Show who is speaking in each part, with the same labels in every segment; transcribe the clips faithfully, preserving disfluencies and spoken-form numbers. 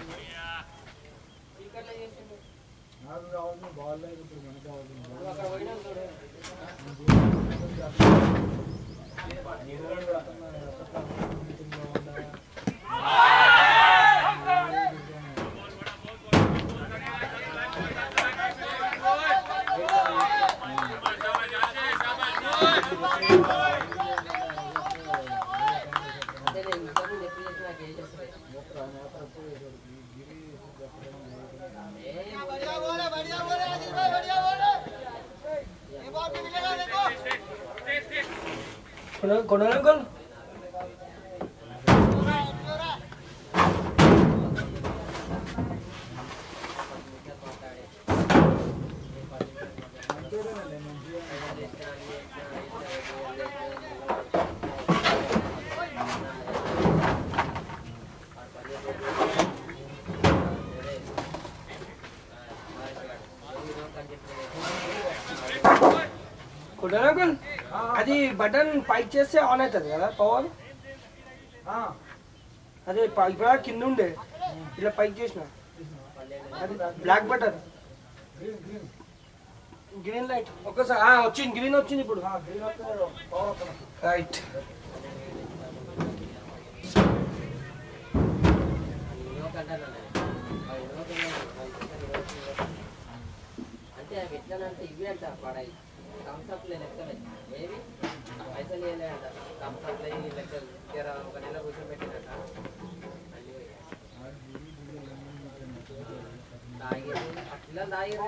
Speaker 1: నాకు కావాల్సిన బాల్ లేదు ఇప్పుడు మనకు కావాల్సిన
Speaker 2: कौन है अंकल? अंकल అది బటన్ పైకి చేస్తే ఆన్ అవుతుంది కదా పవర్ అదే ఇప్పుడు కింద ఉండే ఇలా పైకి చేసిన అది బ్లాక్ బటన్ గ్రీన్ లైట్ ఒక్కసారి వచ్చింది గ్రీన్ వచ్చింది ఇప్పుడు రైట్
Speaker 3: అంటే అవి ఎట్లనంటే ఇవి అంట పడాయి థమ్స్అప్లే లెక్కలే ఏవి పైసలు వేయలే అంట థమ్స్అప్లే లెక్కలు జర ఒక నెల కూర్చోబెట్టినట తాగిరు అట్లా తాగిరు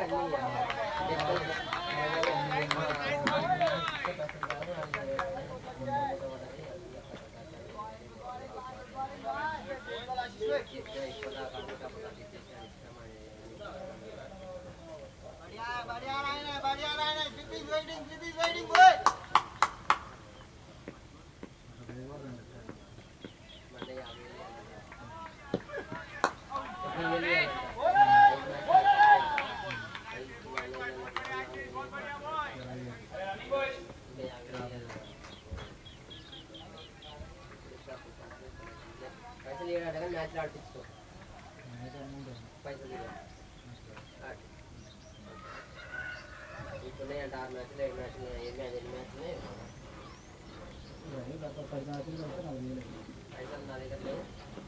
Speaker 3: పైసలు ఏడాడగా మ్యాచ్లు ఆడిపించుకో పైసలు ఇప్పుడున్నాయంట ఆరు మ్యాచ్లు ఏడు మ్యాచ్లు ఏ మ్యాచ్ ఎన్ని మ్యాచ్లు పైసలు నా దగ్గర లేవు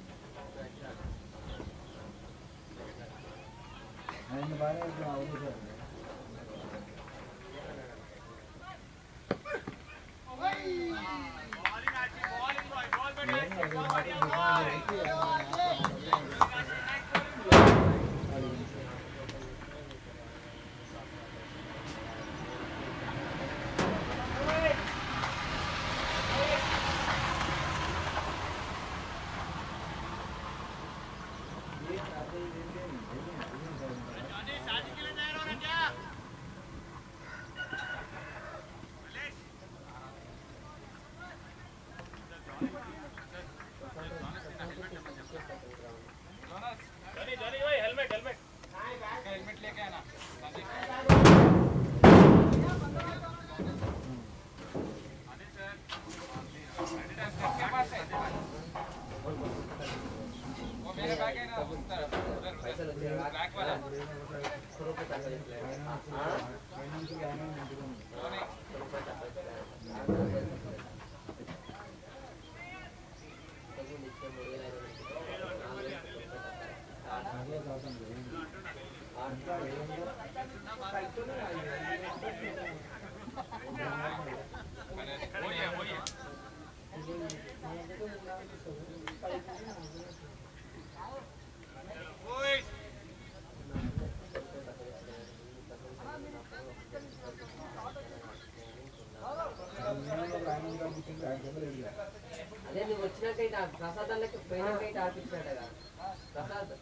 Speaker 3: అదే నువ్వు వచ్చినాక ప్రసాదాలకి పోయినాక ఆడిపించాడు ప్రసాద్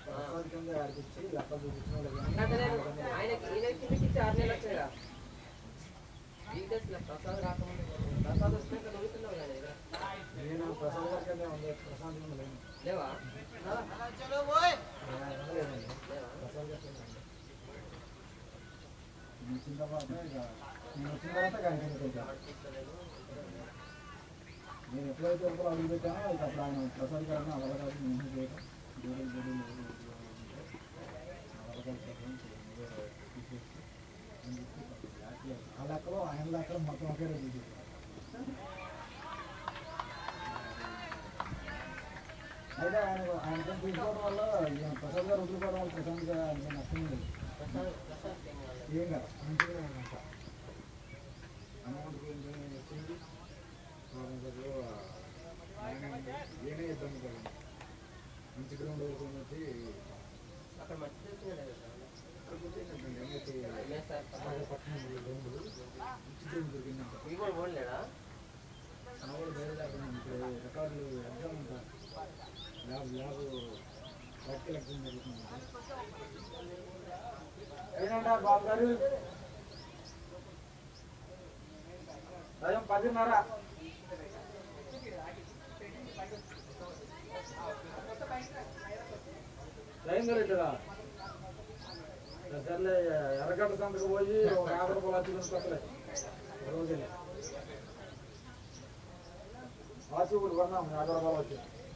Speaker 3: ఆయనకి ఈయన కిందకి ఇచ్చి ఆరు నెలలు వచ్చాయి వీక్నెస్ ప్రసాద్ రాకముందు ప్రసాద్ వచ్చినాక నవ్వుతున్నావు కానీ లేవా
Speaker 1: నేను ఎప్పుడైతే ఒకరు అడుగు పెట్టానో అప్పుడు ఆయన ప్రసాద్ గారిని అవగాహన ఆయన అక్కడ మొత్తం ఒకే రోజు అయితే ఆయన ఆయనతో తీసుకోవడం వల్ల ప్రసాద్ గారు వదులుకోవడం వల్ల ప్రశాంత్గా ఆయనకి నష్టం లేదు ఏం కదా మంచిగా అంట అమౌంట్కి ఏంటంటే వచ్చింది ఏనే ఇబ్బంది పడింది మంచి గ్రౌండ్ వరకు వచ్చి
Speaker 3: అక్కడ మంచి తెలిసిందే
Speaker 1: పట్టణం గ్రౌండ్ మంచి గ్రౌండ్ దొరికిందంట
Speaker 3: ఇవి కూడా పోలేడా
Speaker 1: నా కూడా బయలుదేరడం ఇప్పుడు రికార్డులు ఎగ్జామ్ ఉంటారు ల్యాబ్ ల్యాబ్ ప్రాక్టికల్ ఎగ్జామ్ జరుగుతుంది ఏంటంటారు బాబు గారు భయం పదిన్నర టైం కరెక్టరా సర్లే ఎర్రగడ్డ సంతకు పోయి ఒక యాభై రూపాయలు వచ్చి కొనుక్కొస్తలే రోజు వాచి ఒకటి కొన్నాం యాభై రూపాయలు వచ్చి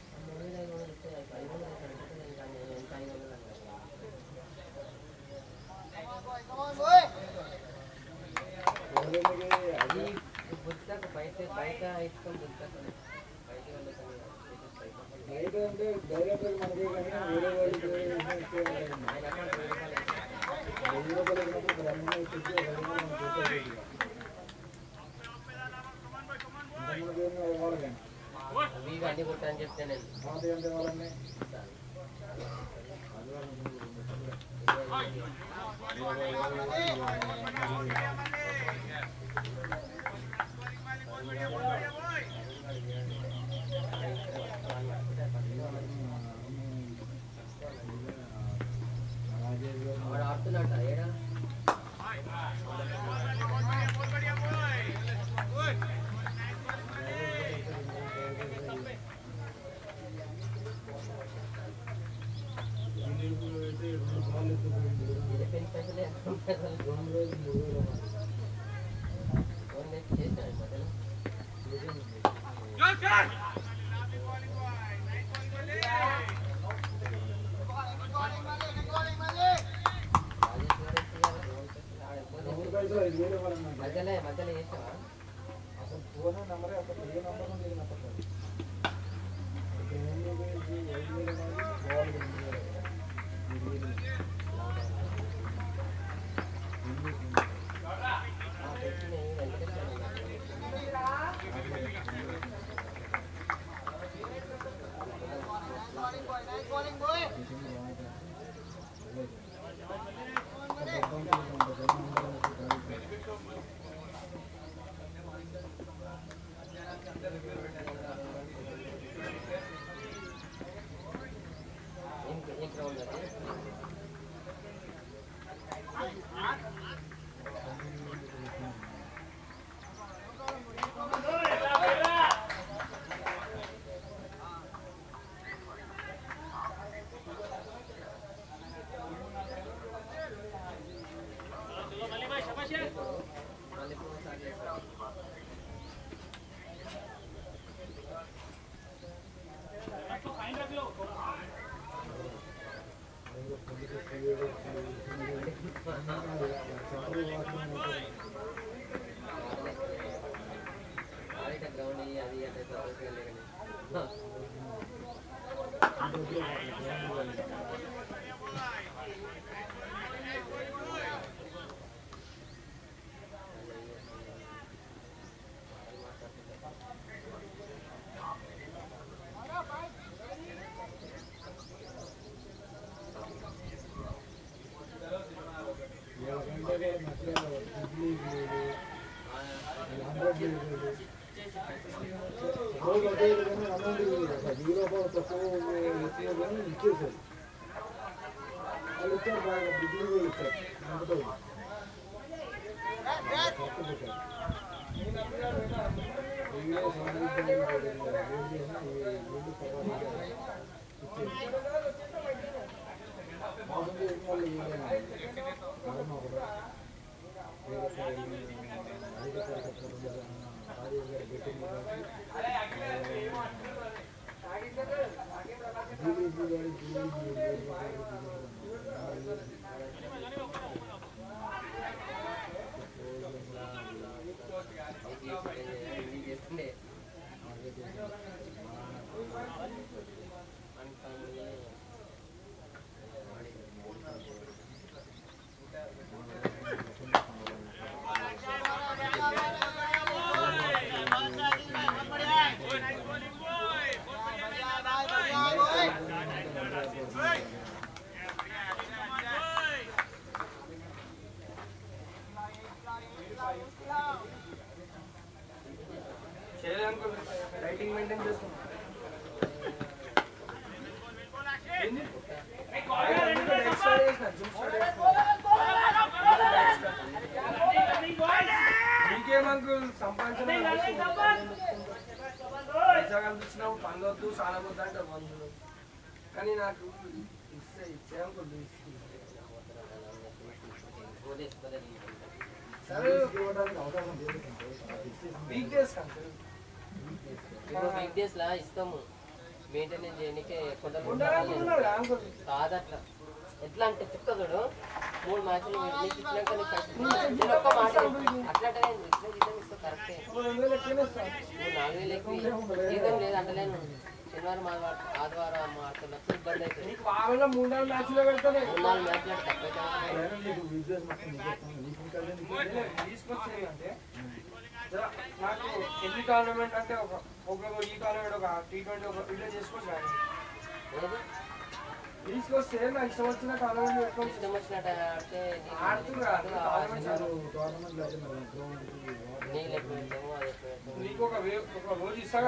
Speaker 3: అది పుస్తకం బయట బయట ఇస్తాం పుస్తకం బయట
Speaker 1: బయట అంటే డైరెక్టర్ మనకి కానీ వేరే వాళ్ళకి వెయ్యి రూపాయలు ఇచ్చినప్పుడు రెండు వచ్చేసి రెండు మనం చేసేది మనకేమీ ఇవ్వాలి కానీ
Speaker 3: వీగా అన్ని కొట్టని చెప్తే నేను
Speaker 1: పాత ఎంత ఇవ్వాలండి
Speaker 3: వాడు ఆడుతున్నట్ట ఏడా మధ్యలో మధ్యలో చేసావా
Speaker 1: అసలు ఫోన్ నెంబరే అసలు ఏ నెంబర్ లేదు అప్పట్లో
Speaker 3: గ్రౌండ్ అది అంటే
Speaker 1: రోజు అదే విధంగా అమౌంట్ వెయ్యి రూపాయలు తక్కువ ఎక్కువ కానీ ఇచ్చేసారు వాళ్ళు ఇచ్చారు బాగా బిడ్డలు కూడా ఇచ్చారు నమ్మతో వెయ్యిలో సాధించాలి మోసం చేసిన వాళ్ళు ఏమైనా కారణం ఒకటి
Speaker 2: పైసా కనిపించినప్పుడు పనులు వద్దు చాలా వద్దు అంటారు మందులు కానీ నాకు ఇస్తే ఇచ్చేయకూడదు సరే వీక్ డేస్
Speaker 3: వీక్ డేస్ లా ఇస్తాము మెయింటెనెన్స్ చేయడానికి కాదట్లా ఎట్లా అంటే చెప్తా చూడు మూడు మ్యాచ్లు నీకు ఇచ్చినాక నీకు ఒక్క మాట అట్లాంటి జీతం ఇస్తావు కరెక్టే నాలుగు వేలు ఎక్కువ జీతం లేదు అంటలేను శనివారం ఆదివారం ఆడుతున్నప్పుడు ఇబ్బంది అవుతుంది
Speaker 2: మూడు నాలుగు మ్యాచ్లు పెడతాను
Speaker 3: మూడు నాలుగు మ్యాచ్లు
Speaker 2: తీసుకొచ్చేది నాకు ఎన్ని టోర్నమెంట్ అంటే ఒక ఒక ఈ టోర్నమెంట్ ఒక టీ ట్వంటీ ఒక వీడియో చేసుకోవచ్చు తీసుకొస్తే నాకు ఇష్టం వచ్చిన టోర్నమెంట్ పెట్టుకొని
Speaker 3: ఇష్టం వచ్చినట్టు ఆడితే నీళ్ళు ఎక్కువ పెడతాము అది ఎక్కువ పెడతాము
Speaker 2: నీకు ఒక ఒక రోజు ఇస్తాగా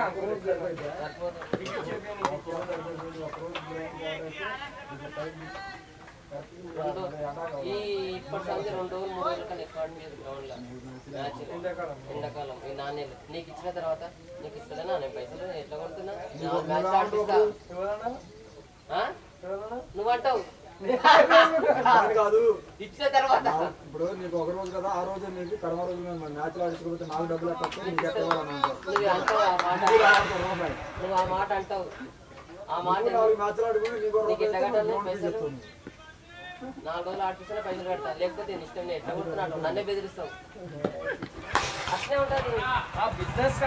Speaker 3: ఈ ఇప్పటి సంది రెండు రోజులు మూడు రోజుల కన్నా ఎక్కువ ఆడలేదు గ్రౌండ్ లో మ్యాచ్ ఎండాకాలం ఈ నాణ్యలు నీకు ఇచ్చిన తర్వాత నీకు ఇస్తుందా నేను పైసలు ఎట్లా కొడుతున్నా మ్యాచ్ ఆడిపిస్తా నువ్వంటావు
Speaker 1: కాదు
Speaker 3: ఇచ్చిన తర్వాత
Speaker 1: ఇప్పుడు నీకు ఒక రోజు కదా ఆ రోజు నీకు కడమ రోజు మ్యాచ్ ఆడించకపోతే నాలుగు డబ్బులు
Speaker 3: నువ్వు అంటావు ఆ మాట నువ్వు ఆ మాట అంటావు ఆ మాట
Speaker 1: మ్యాచ్ ఆడుకుని నీకు
Speaker 3: ఎట్లా కట్టాలి పైసలు నాలుగు రోజులు ఆడిపిస్తున్నా పైసలు పెడతా లేకపోతే నేను ఇష్టం ఎట్లా కొడుతున్నాడు నన్నే బెదిరిస్తావు అట్లే ఉంటుంది
Speaker 2: బిజినెస్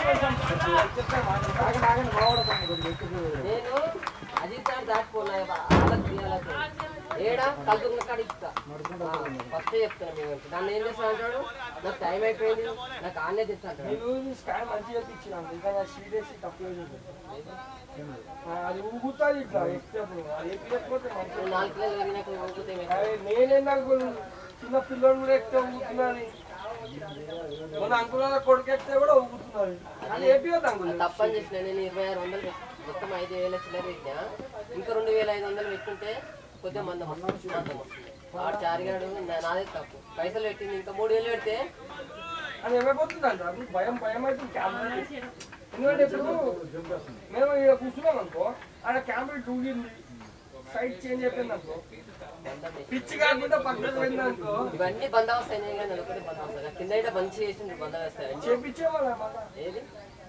Speaker 3: నేను అది దాటిపోలే వాళ్ళకి తీయాలకు ఏడా కలుగున్న కాడ ఇస్తా ఫస్ట్ చెప్తాను మేము దాన్ని ఏం చేస్తా అంటాడు నాకు టైం అయిపోయింది నాకు ఆన్నే తెస్తా అంటాడు
Speaker 2: మంచిగా ఇచ్చినాను ఇంకా స్వీట్ వేసి తక్కువ అది ఊగుతుంది ఇట్లా ఎక్కిపోతే
Speaker 3: నాలుగు కిలోలు పెరిగినాక ఊగుతే
Speaker 2: నేనే నాకు చిన్న పిల్లలు కూడా ఎక్కితే ఊగుతున్నది మన అంకుల కొడుకు ఎక్కితే కూడా ఊగుతున్నది అది ఏపీయదు అంకుల్
Speaker 3: తప్పని చేసిన నేను ఇరవై ఆరు వందలు మొత్తం ఐదు వేల చిల్లర పెట్టా ఇంకా రెండు వేల ఐదు వందలు పెట్టుకుంటే కొద్దిగా మందం వస్తుంది మందం వాడు చారిగాడు నాదే తప్పు పైసలు పెట్టింది ఇంకా మూడు వేలు పెడితే
Speaker 2: అది ఏమైపోతుంది అంట భయం భయం అవుతుంది కెమెరా ఎందుకంటే ఇప్పుడు మేము ఇక్కడ కూర్చున్నాం అనుకో ఆడ కెమెరా టూగింది సైడ్ చేంజ్ అయిపోయింది అనుకో పిచ్చి కాకుండా పక్కన పోయింది అనుకో
Speaker 3: ఇవన్నీ బందోబస్తు అయినాయి కానీ ఒకటి బందోబస్తు కింద అయితే మంచి చేసింది బందోబస్తు
Speaker 2: చేపించేవాళ్ళ
Speaker 3: ఏది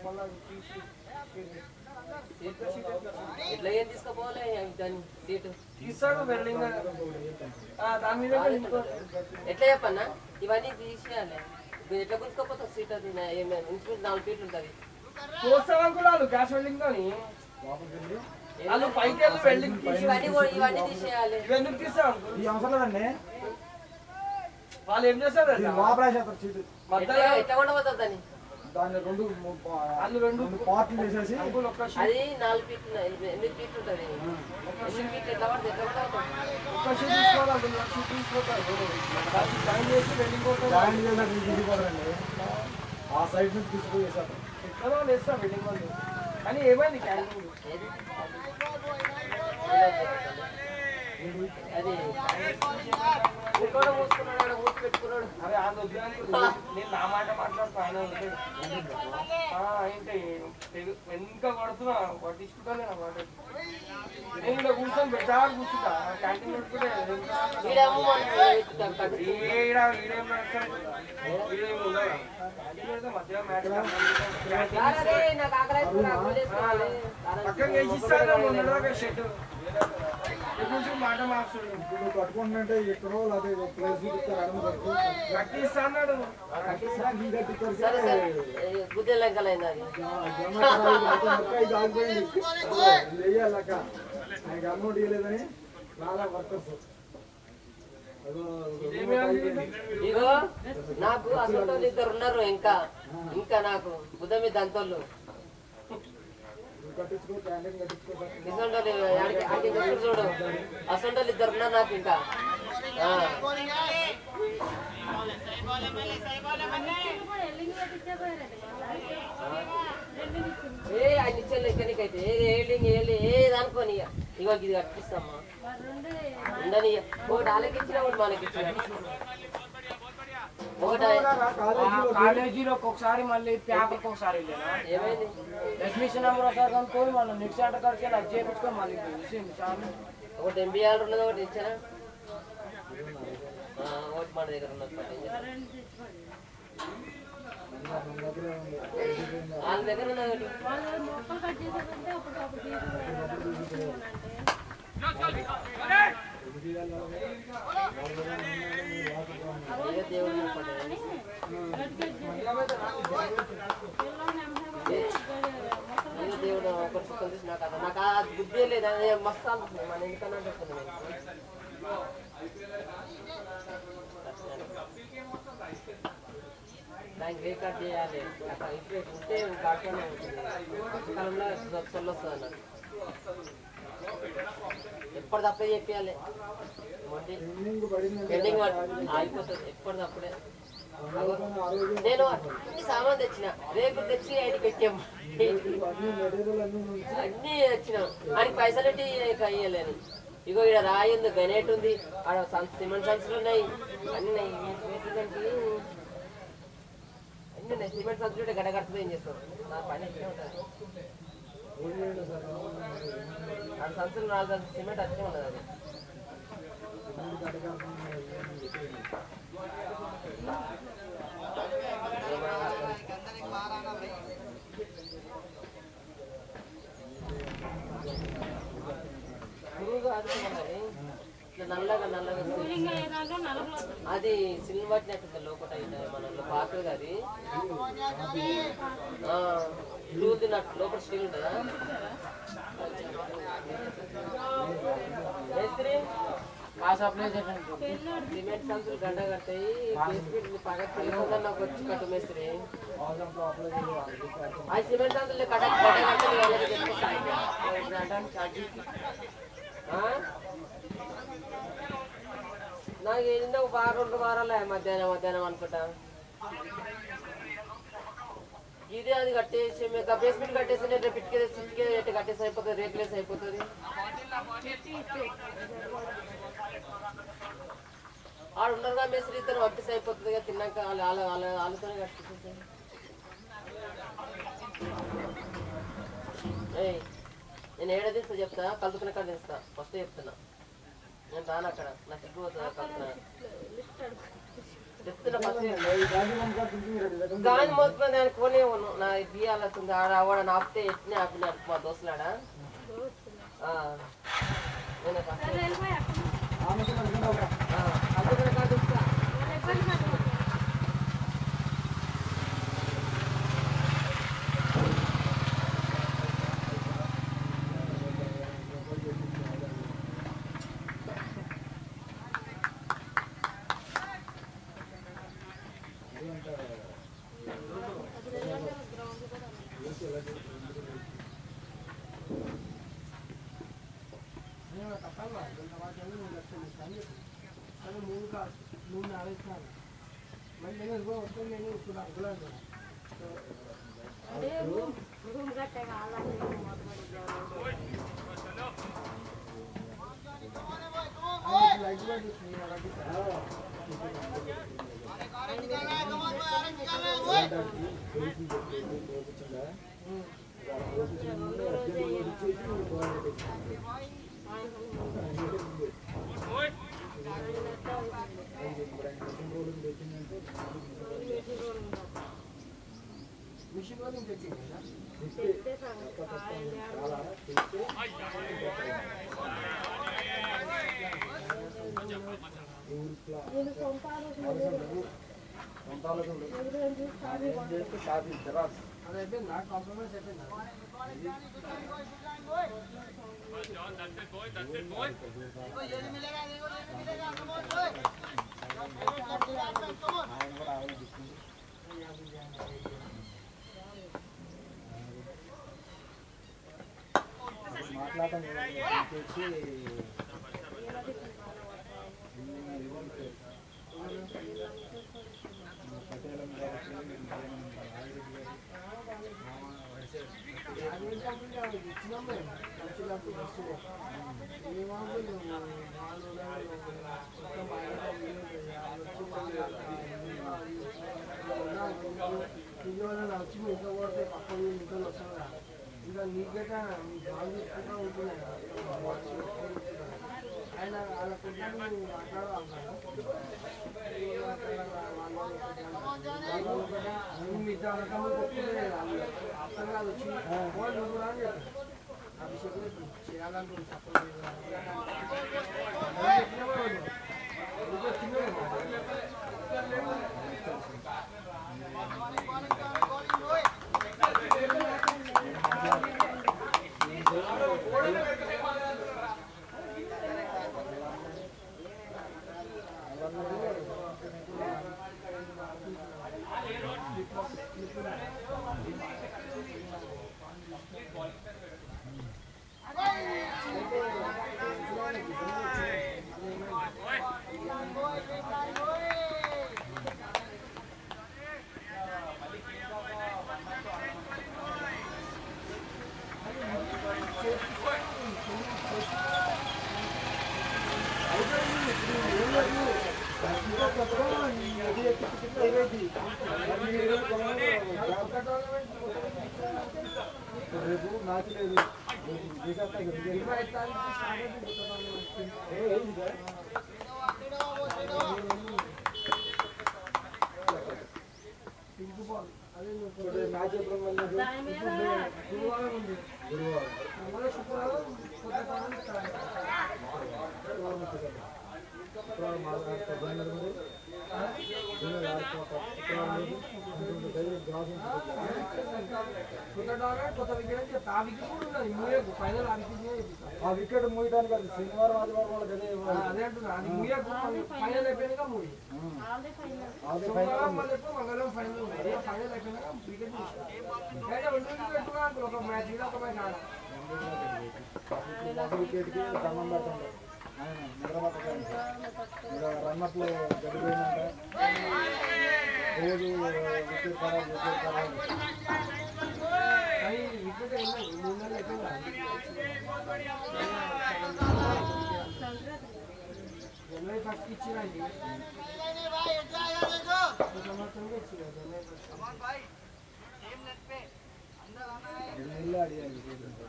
Speaker 3: ఎట్లా ఏం తీసుకోపోలే దాన్ని సీటు
Speaker 2: తీస్తాడు వెల్డింగ్ దాని మీద
Speaker 3: ఎట్లా చెప్పన్నా ఇవన్నీ తీసేయాలి మీరు ఎట్లా గుంజుకోపోతావు సీట్ అది ఇంచుమించు నాలుగు ఫీట్లు ఉంటుంది
Speaker 2: చూస్తాం అనుకున్నాను గ్యాస్ వెల్డింగ్ అని వాళ్ళు పైకి వెళ్ళి వెల్డింగ్
Speaker 3: ఇవన్నీ ఇవన్నీ తీసేయాలి
Speaker 2: ఇవన్నీ తీస్తాం
Speaker 1: ఈ అవసరం లేదండి
Speaker 2: వాళ్ళు ఏం చేస్తారు
Speaker 3: ఎట్లా ఉండబోతుంది దాన్ని
Speaker 1: దాన్ని రెండు
Speaker 2: వాళ్ళు రెండు
Speaker 1: పార్ట్లు వేసేసి
Speaker 3: అది నాలుగు ఫీట్లు ఎనిమిది ఫీట్లు ఉంటుంది ఎనిమిది ఫీట్లు ఎట్లా పడుతుంది ఎట్లా
Speaker 2: ఒక షీట్ తీసుకోవాలి జాయిన్ చేసి వెల్డింగ్
Speaker 1: జాయిన్ చేసినట్టు తీసుకోవాలండి ఆ సైడ్ నుంచి తీసుకుని వేసారు
Speaker 2: ఎక్కడో వేస్తాం వెల్డింగ్ వాళ్ళు కానీ ఏమైంది క్యాంటీన్
Speaker 3: అది మూసుకున్నాడు మూసి పెట్టుకున్నాడు
Speaker 2: అరే ఆ నేను నా మాట మాట్లాడుతూ ఆయన ఏంటి ఎంత కొడుతున్నా పట్టించుకుంటానే నా మాట నేను ఇక్కడ కూర్చొని పెట్టా కూర్చుంటా క్యాంటీన్ పెట్టుకుంటే పక్కన వేసిస్తాను షెడ్ మాట మార్చుడు
Speaker 1: నువ్వు కట్టుకుంటుంటే ఎక్కడో అదే ప్లేస్
Speaker 2: కట్టిస్తా అన్నాడు
Speaker 3: గుద్దెలు లెక్కలైంది అది
Speaker 1: వేయాలక్క ఆయనకి అమౌంట్ ఇవ్వలేదని చాలా వర్కర్స్
Speaker 3: ఇగో నాకు అసలు ఇద్దరు ఉన్నారు ఇంకా ఇంకా నాకు బుద్ధ మీద దంతోళ్ళు చూడు అసలు ఇద్దరు ఉన్నారు నాకు ఇంకా ఏ ఆయన ఇచ్చేది ఎక్కడికైతే ఏది ఏలింగ్ ఏలి ఏది అనుకోని ఇగో ఇది కట్టిస్తామ్మా ఉండని ఒకటి వాళ్ళకి ఇచ్చిన ఒకటి మనకి ఇచ్చిన
Speaker 4: కాలేజీలో ఒక్కొక్కసారి మళ్ళీ పేపర్కి ఒకసారి వెళ్ళాను
Speaker 3: ఏమైంది
Speaker 4: అడ్మిషన్ నెంబర్ ఒకసారి కనుక్కొని మళ్ళీ నెక్స్ట్ సెంటర్ కాడికి వెళ్ళి అది చేయించుకొని మళ్ళీ చూసింది సార్
Speaker 3: ఒకటి ఎంబీ ఆర్డర్ ఉన్నది ఒకటి ఇచ్చారా ఒకటి మన దగ్గర ఉన్నది వాళ్ళ దగ్గర ఉన్నది దేవుడు దేవుడు ఒకటి సుఖం తీసి నాకు అర్థం నాకు ఆ బుద్ధి లేదు అది మస్తు అనిపిస్తుంది మన ఎందుకన్నా చెప్తున్నాను దానికి రీకార్డ్ చేయాలి అట్లా ఇప్పుడు ఉంటే కాకుండా ఉంటుంది కాలంలో సొల్లు వస్తుంది అన్నట్టు ఎప్పటి తప్పే చెప్పాలి పెండింగ్ అయిపోతుంది ఎప్పటిదప్పుడే నేను అన్ని సామాన్ తెచ్చిన రేపు తెచ్చి ఆయనకి పెట్టాము అన్ని తెచ్చినాం ఆయనకి పైసలు ఇయ్యలేని ఇగో ఇక్కడ రాయి ఉంది గనేట్ ఉంది ఆడ సిమెంట్ సంచులు ఉన్నాయి అన్ని అన్ని ఉన్నాయి సిమెంట్ సంచులు గడ కడుతుంది ఏం చేస్తాం నా పని ఎట్లా ఉంటుంది ఆడ సంచులు నాలుగు సంచులు సిమెంట్ అట్లే ఉన్నది అది నల్లగా నల్లగా అది సిల్వర్ నెట్ లోపల మన పాతది అది బ్లూది నట్ లోపల స్టీల్ ఉంటుందా సిమెంట్ సంచులు గడ్డ కట్టాయి పగ తెలియకుండా నాకు వచ్చి కట్టు మేస్త్రి ఆ సిమెంట్ సంచులు కట్ట గడ్డ కట్టి నాకు ఏంటంటే ఒక వారం రెండు వారాలే మధ్యాహ్నం మధ్యాహ్నం అనుకుంటా ఇదే అది కట్టేసి మీకు బేస్మెంట్ కట్టేసి రేపు ఇటుకే ఇటుకే రేటు కట్టేసి అయిపోతుంది రేకులేసి అయిపోతుంది ఆడు ఉండరుగా మేస్త్రి ఇద్దరు పంపిస్తే అయిపోతుంది కదా తిన్నాక వాళ్ళ వాళ్ళ వాళ్ళ వాళ్ళతోనే కట్టిస్తుంది ఏయ్ నేను ఏడా తీస్తా చెప్తా కలుపుకునే కాడ తీస్తా ఫస్ట్ చెప్తున్నా నేను రాను అక్కడ నా సిగ్గు పోతుంది కలుపుకున్నా చెప్తున్నా ఫస్ట్ గాని మొత్తం దాన్ని కొనే ఉన్నాను నా బియ్యాలతుంది ఆడ ఆడ ఆపితే ఎట్నే ఆపినాడు మా దోస్తులాడా నేను ఫస్ట్ కలుపుకునే కాడ తీస్తా మిషన్ వాళ్ళు తెచ్చింది అదైతే నాకు కాంప్రమైజ్ అయిపోయింది
Speaker 1: మాట్లాడటం చేసి
Speaker 2: ఇచ్చినాం మీకేటా బాగా చెప్పుకుంటా ఉంటున్నాయి ఆయన వాళ్ళ కుటుంబం మాట్లాడాలి మిగతా రకంగా కొట్టుకునే అర్థం కాదు వచ్చి వాళ్ళు కూడా అని చెప్పారు అభిషేకం చేయాలంటే సపోర్ట్ రేపు మ్యాచ్ లేదు ఇరవై ఐదు తారీఖు అదే మ్యాచ్ ఎప్పుడు మళ్ళీ గురువారం ఉంది గురువారం మళ్ళీ శుక్రవారం శుక్రవారం మాట్లాడుతుంది ఆ వికెట్ మూయడానికి అది శనివారం ఆదివారం వాళ్ళకి అదే అదే అంటున్నా అది మూయకు ఫైనల్ అయిపోయినాక మూయి సోమవారం మళ్ళీ మంగళవారం ఫైనల్ ఉంది ఫైనల్ అయిపోయినాక వికెట్ పెట్టుకున్నా ఒక మ్యాచ్ మీద ఒక మ్యాచ్ ఆడ వికెట్కి దండం పెడుతుండే ఆయన నిద్రపట్టకండి రన్నప్లో గడిపోయిందంటే రోజు వికెట్ ఖరాబ్ వికెట్ ఖరాబ్ కానీ వికెట్ మూడు నెలలు అయిపోయింది జనవరి ఫస్ట్ ఇచ్చినా ఇది సంవత్సరంగా ఇచ్చిన జనవరి ఫస్ట్ నెలలు అడిగాను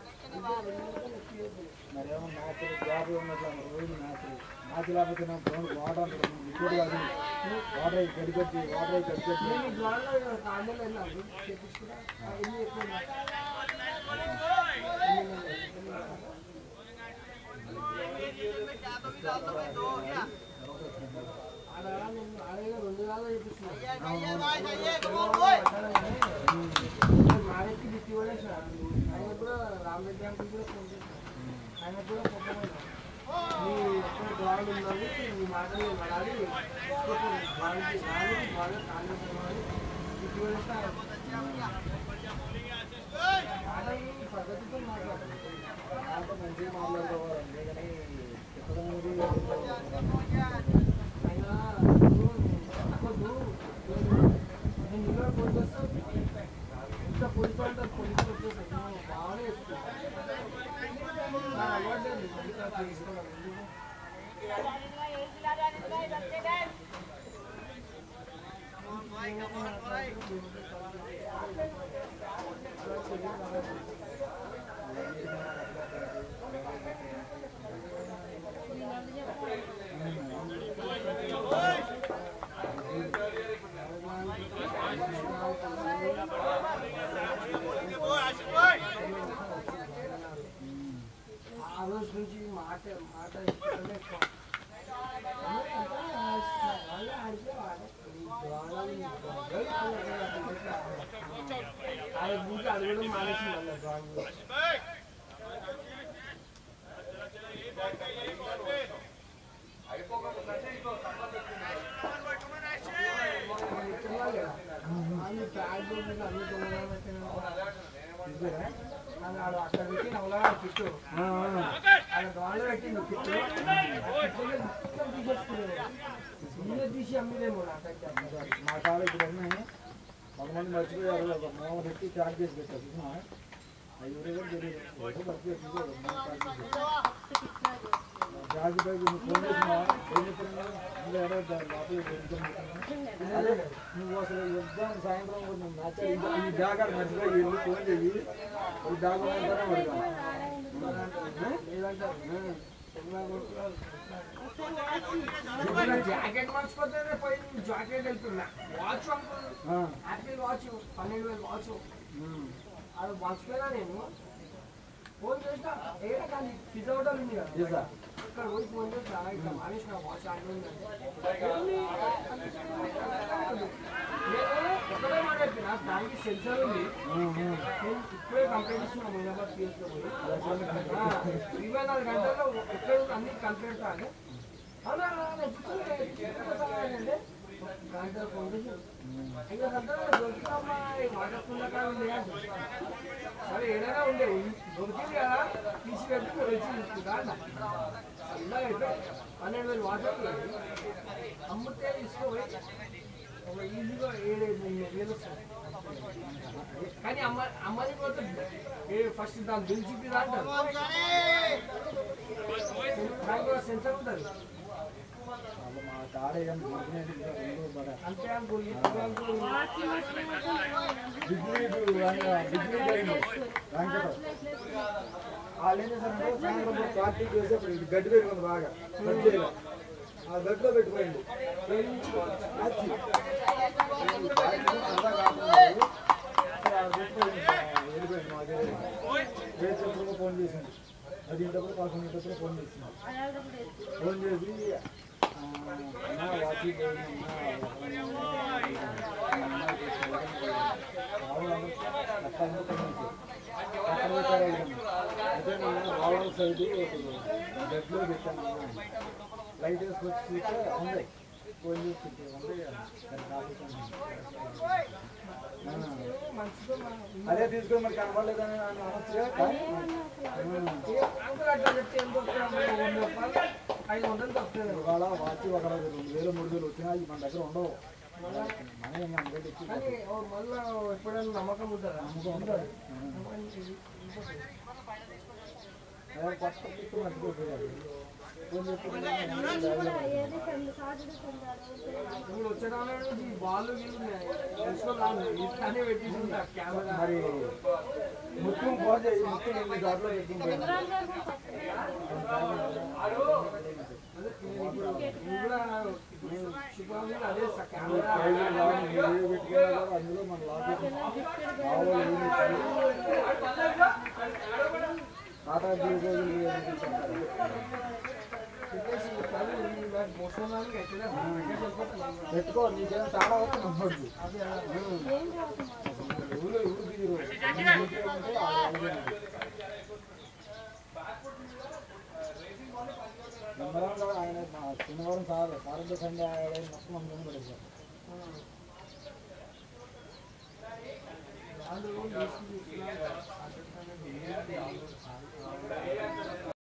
Speaker 2: మరేమో మ్యాచ్ జాబ్ ఉన్నట్లు రోజు మ్యాచ్ మ్యాచ్ లేకపోతే నా గ్రౌండ్ వాటర్ ఉంటుంది వికెట్ కాదు వాటర్ అయి గడిగట్టి వాటర్ అయి గడిగట్టి నేను గ్రౌండ్లో కాండలు వెళ్ళాను చేపించుకున్నా ఎన్ని ఎక్కువ రెండు కాలం చేపిస్తున్నాను మారెక్కి దిక్కి కూడా ఆయన కూడా రామరెడ్డి అంకుల్ కూడా ఫోన్ చేశాను ఆయన కూడా చెప్పమన్నా మీ ఎక్కడ గ్రౌండ్ ఉన్నది మీ మాటలు పడాలి వాళ్ళకి రాలి వాళ్ళ కాంగ్రెస్ అవ్వాలి దిక్కి కూడా పద్ధతితో మాట్లాడాలి అంటే మంచిగా మాట్లాడుకోవాలండి కానీ చెప్పడం ఆయన తప్పదు నేను ఇంకా ఫోన్ చేస్తాను ఇంత పొలితో అంటారు పొలితో వచ్చేసాను బాగానే వేసుకున్నాను అలవాటు తీసుకోవాలి ఆ రోజు నుంచి మాట మాట ఇష్టమే ఎక్కువ ఆ గుంట అడగడం మానేసింది అన్న డ్రాయింగ్ అన్ని ప్యాడ్ అన్ని అక్కడ పెట్టి నవలా కిట్టు అక్కడ గవర్నర్ పెట్టింది కిట్టు తీసేసుకునేది తీసి అమ్మిదేమో నాకైతే మా కాడ ఇప్పుడు ఉన్నాయి కొంతమంది మర్చిపోయారు ఒక మూల పెట్టి చార్జ్ చేసి పెట్టారు అవి కూడా తెలియదు
Speaker 1: జాగ్రత్త ఫోన్ చేసినా ఏం చెప్తున్నా ఇంకా ఏడో లోపలికి అదే నువ్వు అసలు ఎగ్జామ్ సాయంత్రం నువ్వు మ్యాచ్ ఈ బ్యాగ్ ఆడ మర్చిపోయి వెళ్ళి ఫోన్ చెయ్యి ఈ బ్యాగ్ వాడుతానే పడతాను
Speaker 2: జాకెట్ మర్చిపోతే పోయి జాకెట్ వెళ్తున్నా వాచ్ యాపిల్ వాచ్ పన్నెండు వేలు వాచ్ అది మర్చిపోయినా నేను ఫోన్ చేసినా ఏడా కానీ పిజ్జా హోటల్ ఉంది కదా ఇక్కడ పోయి ఫోన్ చేస్తా ఇట్లా మానేసిన వాచ్ ఆడుతుందంటే ఒకటే మాట చెప్పిన దానికి సెన్సర్ ఉంది ఇప్పుడే కంప్లైంట్ ఇస్తున్నాం మొదటి పిఎస్లో పోయి ఇరవై నాలుగు గంటల్లో ఎక్కడ అన్ని కంప్లైంట్ రాలి అవునా అంటే గంటలు ఫోన్ చేసి ఇంకా గంటలు దొరికినమ్మా మాట్లాడుకున్న కానీ సరే ఏదైనా ఉండే దొరికింది కదా తీసిపెట్టి వచ్చి కాదు ఇలా అయితే పన్నెండు వేలు వాటర్ అమ్ముతే తీసుకోపోయి ఒక ఈజీగా ఏడైదు వేలు వస్తుంది కానీ అమ్మ అమ్మది పోతుంది ఏ ఫస్ట్ దాని బిల్ చూపి అంటారు దానికి సెన్సర్ ఉంటుంది అంతే అనుకోండి
Speaker 1: వాళ్ళు ఏం చేశారంటే సాయంత్రం పార్టీ చేసి గడ్డి పెట్టుకుంది బాగా గడ్డి ఆ గడ్డిలో పెట్టుకోండి వెళ్ళిపోయింది మాకు రేపు ఫోన్ చేసింది అది ఇంటప్పుడు పదకొండింటప్పుడు ఫోన్ చేసింది ఫోన్ చేసి వాచి అయితే నేను రావడం సైడ్ బెడ్లో పెట్టాను లైట్ వేసుకొచ్చి ఉంది ఫోన్ చేసి ఉంది అదే తీసుకొని మరి కనపడలేదని అనొచ్చుగా ఇవాళ వాచి ఒక రెండు వేలు మూడు వేలు వచ్చినా మన దగ్గర ఉండవు మనీ అందుకని
Speaker 2: మళ్ళీ ఎప్పుడైనా నమ్మకం ఉంటుందా
Speaker 1: నమ్మకం ఉంటుంది కొత్త పుట్టు మర్చిపోతుంది
Speaker 2: ఇప్పుడు వచ్చేటప్పుడు బాల్ ఇట్లానే పెట్టింది కెమెరా
Speaker 1: మరి ముత్యం ఫోన్ చేసి ముత్యం ఎన్ని దాంట్లో పెట్టుకుంటాను
Speaker 2: అదే
Speaker 1: అందులో మన టాటా పెట్టుకో నీకేమో చాలా వరకు నమ్మద్దు ఎవరు ఎవరు దిగురు ఆయన శనివారం సార్ సారంతో సండే మొత్తం మనం పడేసారు